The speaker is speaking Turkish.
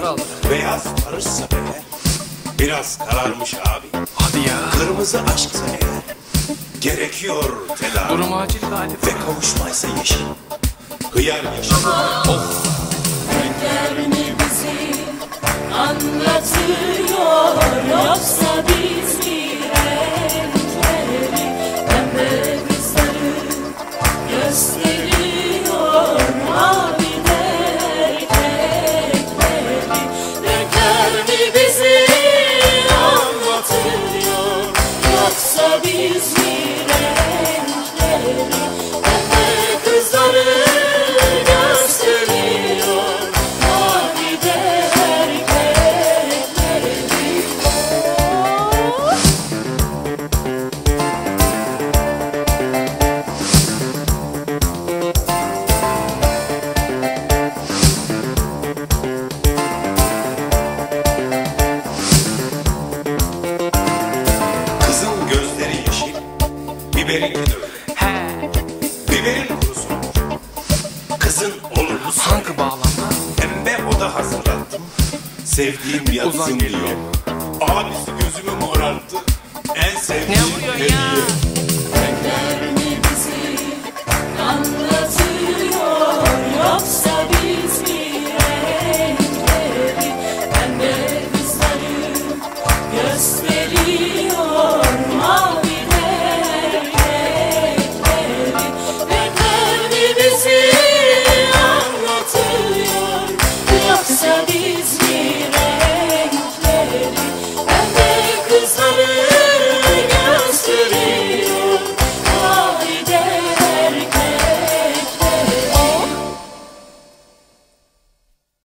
alır. Beyaz karışsa eğer biraz kararmış abi. Hadi ya. Kırmızı aşksa eğer gerekiyor tedavi. Durum acil galiba. Ve kavuşmaysa yeşil, hıyar yeşil. Of. Renkler mi bizi anlatıyor, yoksa biz mi renkleri? Pembe kızları gösteriyor, mavi de erkekleri. Renkler mi bizi anlatıyor, yoksa biz mi renkleri? Pembe kızları gösteriyor, mavi de erkekleri. Kızın gözleri yeşil, biberinki de öyle. He. Biberin kurusu. Kızın olumlu söyle. Hangi bağlamda? Pembe oda hazırlattım. Sevdiğim yatsın Uzan diye. geliyor. Abisi gözümü morarttı. En sevdiğim Ne vuruyorsun ya? hediye. Renkler mi bizi anlatıyor, yoksa biz mi renkleri? Pembe kızları gösteriyor, mavi de erkekleri. Renkler mi bizi anlatıyor, yoksa biz